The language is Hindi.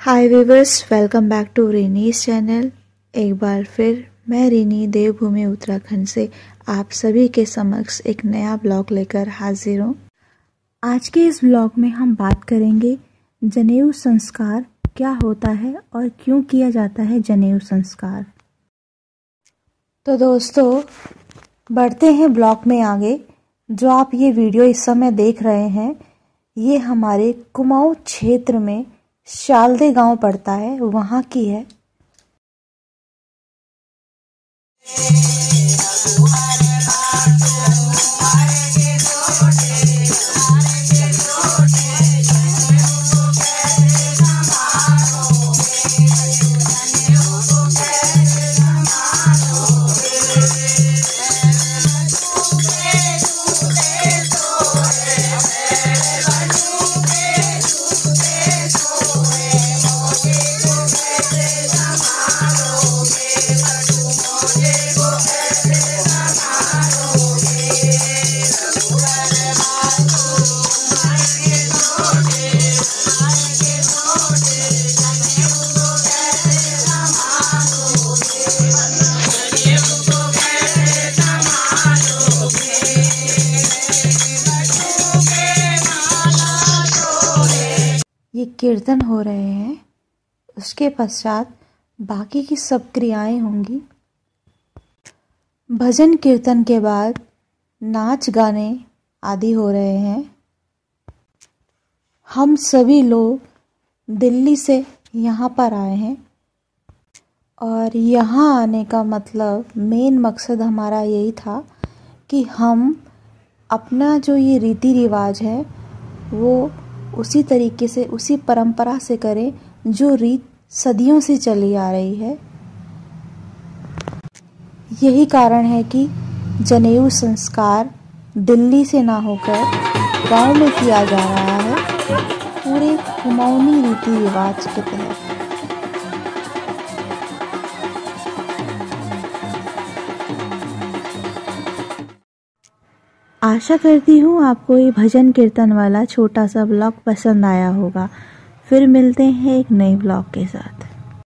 Hi viewers, welcome back to Reeni's channel. एक बार फिर मैं रीनी देवभूमि उत्तराखंड से आप सभी के समक्ष एक नया ब्लॉग लेकर हाजिर हूँ। आज के इस ब्लॉग में हम बात करेंगे जनेऊ संस्कार क्या होता है और क्यों किया जाता है जनेऊ संस्कार। तो दोस्तों, बढ़ते हैं ब्लॉग में आगे। जो आप ये वीडियो इस समय देख रहे हैं, ये हमारे कुमाऊं क्षेत्र में शालदे गांव पड़ता है, वहां की है। ये कीर्तन हो रहे हैं, उसके पश्चात बाकी की सब क्रियाएं होंगी। भजन कीर्तन के बाद नाच गाने आदि हो रहे हैं। हम सभी लोग दिल्ली से यहाँ पर आए हैं और यहाँ आने का मतलब, मेन मकसद हमारा यही था कि हम अपना जो ये रीति रिवाज है वो उसी तरीके से, उसी परंपरा से करें जो रीत सदियों से चली आ रही है। यही कारण है कि जनेऊ संस्कार दिल्ली से ना होकर गांव में किया जा रहा है, पूरे कुमाऊनी रीति रिवाज के तहत। आशा करती हूँ आपको ये भजन कीर्तन वाला छोटा सा ब्लॉग पसंद आया होगा। फिर मिलते हैं एक नए ब्लॉग के साथ।